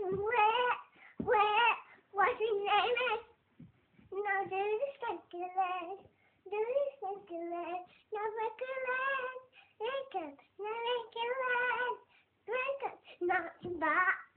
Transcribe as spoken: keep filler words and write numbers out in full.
Where, where, what's his name is? No, do the skanky do the skanky leg, no break a leg, wake up, no wake a leg, wake up, not to back.